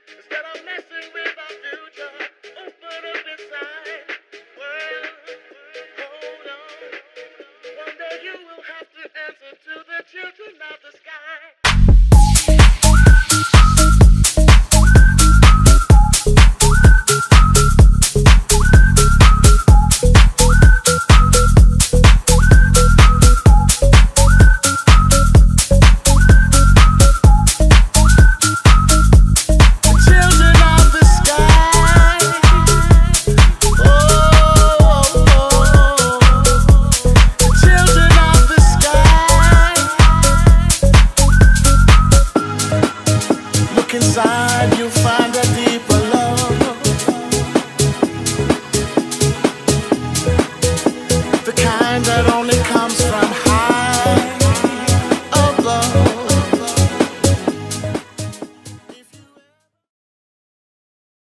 Instead of messing with our future, open up inside. Well, hold on. One day you will have to answer to the children of the sky. Inside you'll find